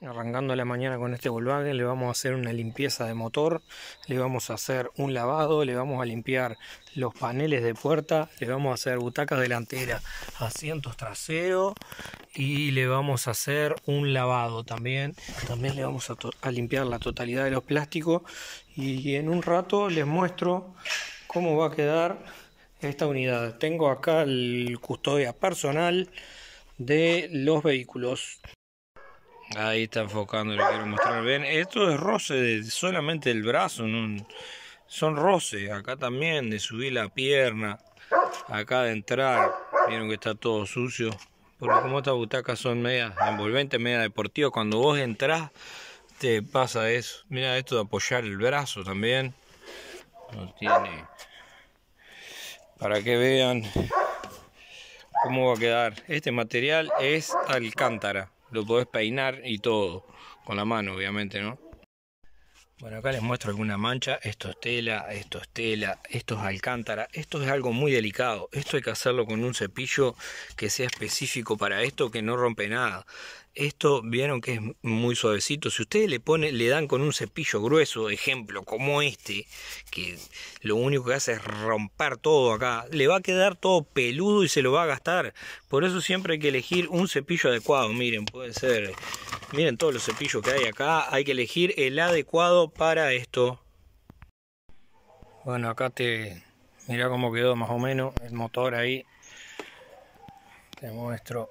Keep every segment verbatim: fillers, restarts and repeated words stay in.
Arrancando la mañana con este Volkswagen, le vamos a hacer una limpieza de motor, le vamos a hacer un lavado, le vamos a limpiar los paneles de puerta, le vamos a hacer butacas delanteras, asientos traseros y le vamos a hacer un lavado también. También le vamos a, a limpiar la totalidad de los plásticos y en un rato les muestro cómo va a quedar esta unidad. Tengo acá el custodia personal de los vehículos. Ahí está enfocando, le quiero mostrar. Ven, esto es roce de solamente el brazo, no, son roces. Acá también de subir la pierna, acá de entrar. Vieron que está todo sucio. Porque como estas butacas son medias envolventes, media deportivas, cuando vos entrás te pasa eso. Mira esto de apoyar el brazo también. No tiene. Para que vean cómo va a quedar. Este material es alcántara. Lo podés peinar y todo, con la mano obviamente, ¿no? Bueno, acá les muestro alguna mancha. Esto es tela, esto es tela, esto es alcántara. Esto es algo muy delicado. Esto hay que hacerlo con un cepillo que sea específico para esto, que no rompe nada. Esto, vieron que es muy suavecito. Si ustedes le ponen, le dan con un cepillo grueso, ejemplo, como este, que lo único que hace es romper todo acá, le va a quedar todo peludo y se lo va a gastar. Por eso siempre hay que elegir un cepillo adecuado. Miren, puede ser, miren todos los cepillos que hay acá. Hay que elegir el adecuado para esto. Bueno, acá te mira cómo quedó más o menos el motor ahí. Te muestro.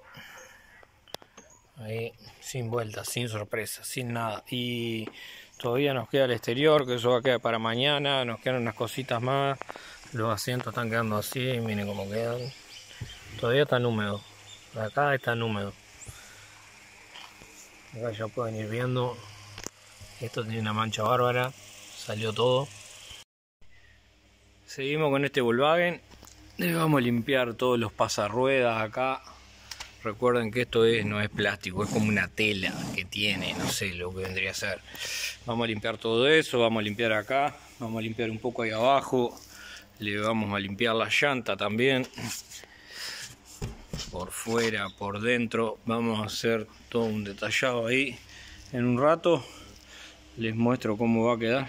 Ahí, sin vueltas, sin sorpresas, sin nada. Y todavía nos queda el exterior, que eso va a quedar para mañana. Nos quedan unas cositas más. Los asientos están quedando así, miren cómo quedan. Todavía están húmedos. Acá están húmedos. Acá ya pueden ir viendo. Esto tiene una mancha bárbara. Salió todo. Seguimos con este Volkswagen. Le vamos a limpiar todos los pasarruedas acá. Recuerden que esto es, no es plástico, es como una tela que tiene, no sé lo que vendría a ser. Vamos a limpiar todo eso, vamos a limpiar acá, vamos a limpiar un poco ahí abajo. Le vamos a limpiar la llanta también. Por fuera, por dentro, vamos a hacer todo un detallado ahí. En un rato les muestro cómo va a quedar.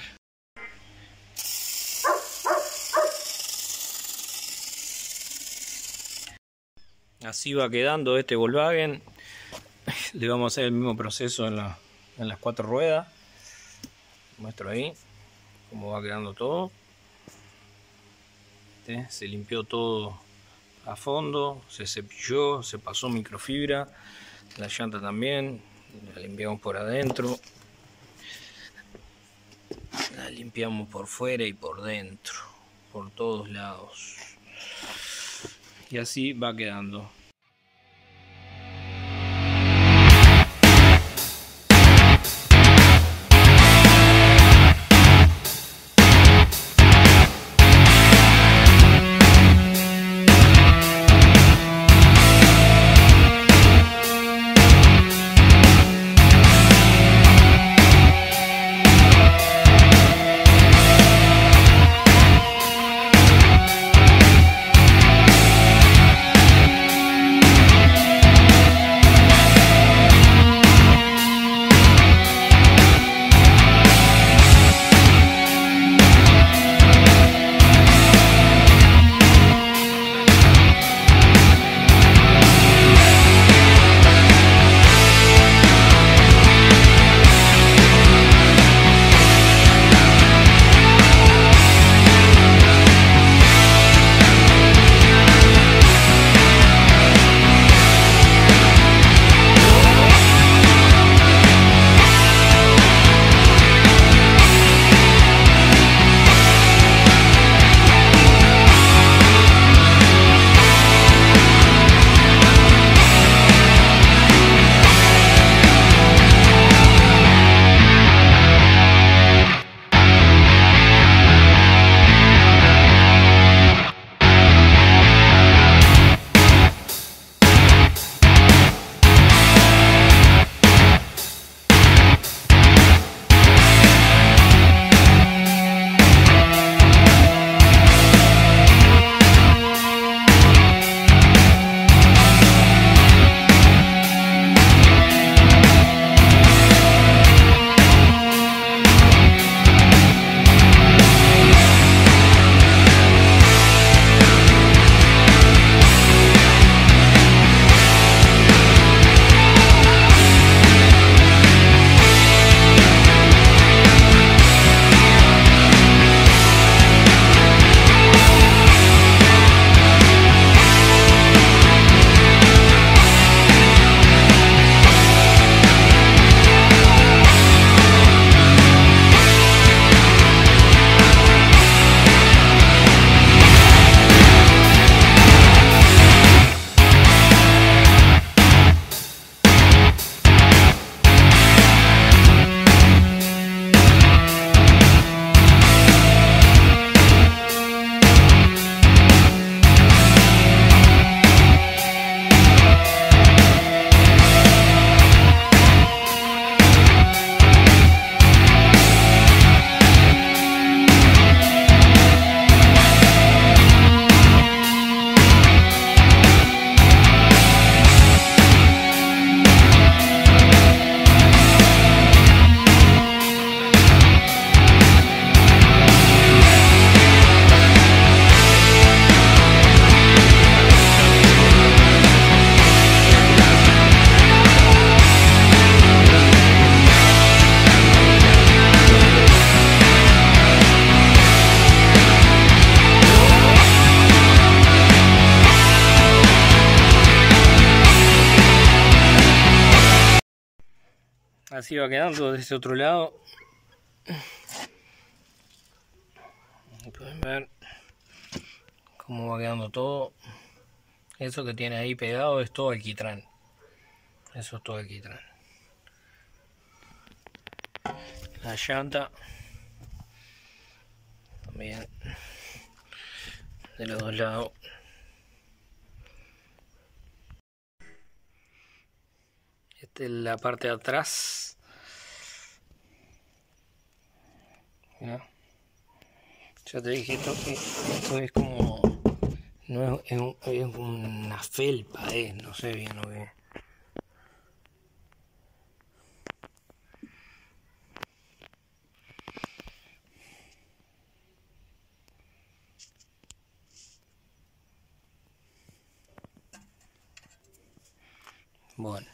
Así va quedando este Volkswagen. Le vamos a hacer el mismo proceso en, la, en las cuatro ruedas. Muestro ahí cómo va quedando todo. ¿Sí? Se limpió todo a fondo, se cepilló, se pasó microfibra. La llanta también, la limpiamos por adentro. La limpiamos por fuera y por dentro, por todos lados. Y así va quedando. Así va quedando de ese otro lado. Pueden ver cómo va quedando todo. Eso que tiene ahí pegado es todo alquitrán. Eso es todo alquitrán. La llanta también de los dos lados. Esta es la parte de atrás. Mira. Ya te dije esto, esto es como no es, es, un, es una felpa, eh, no sé bien lo que es. Bueno.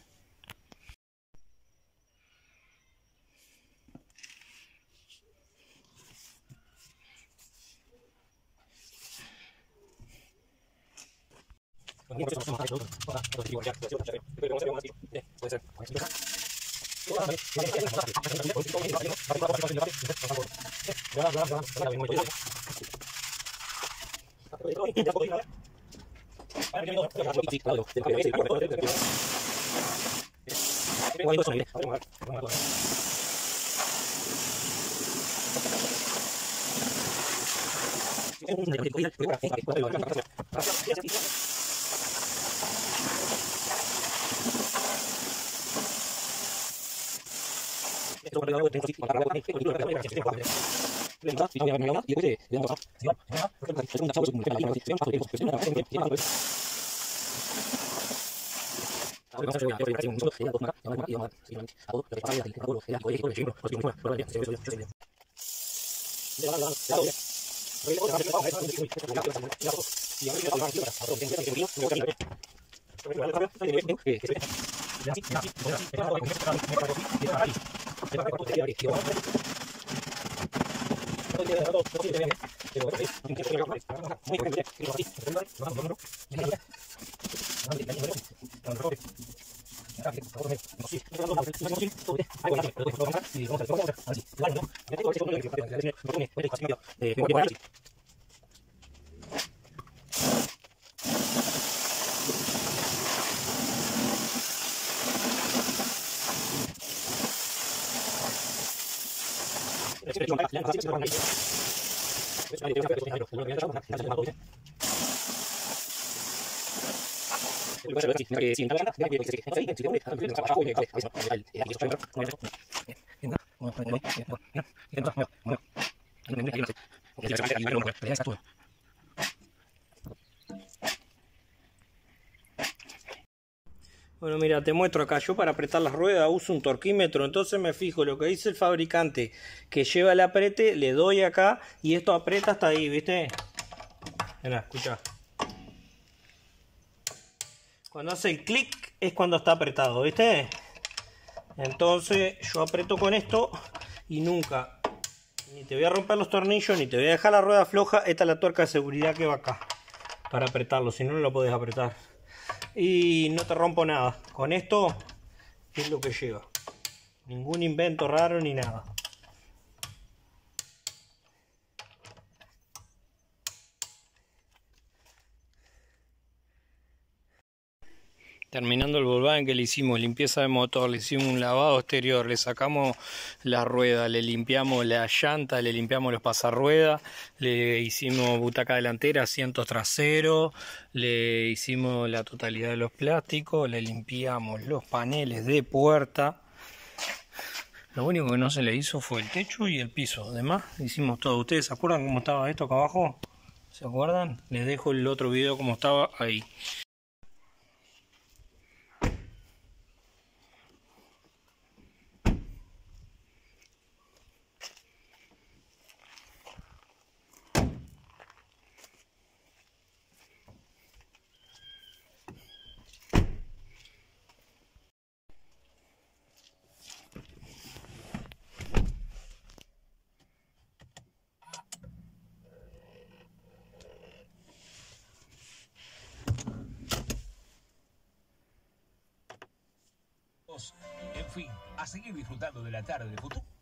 Bueno, mira, te muestro acá. Yo para apretar las ruedas uso un torquímetro, entonces me fijo lo que dice el fabricante que lleva el aprete, le doy acá y esto aprieta hasta ahí, ¿viste? Mira, escucha. Cuando hace el clic es cuando está apretado, ¿viste? Entonces yo aprieto con esto y nunca, ni te voy a romper los tornillos, ni te voy a dejar la rueda floja. Esta es la tuerca de seguridad que va acá para apretarlo, si no, no lo podés apretar. Y no te rompo nada. Con esto es lo que lleva. Ningún invento raro ni nada. Terminando el Volkswagen, que le hicimos limpieza de motor, le hicimos un lavado exterior, le sacamos la rueda, le limpiamos la llanta, le limpiamos los pasarruedas, le hicimos butaca delantera, asientos traseros, le hicimos la totalidad de los plásticos, le limpiamos los paneles de puerta. Lo único que no se le hizo fue el techo y el piso. Además, hicimos todo. ¿Ustedes se acuerdan cómo estaba esto acá abajo? ¿Se acuerdan? Les dejo el otro video como estaba ahí. vos. En fin, a seguir disfrutando de la tarde de Futuro.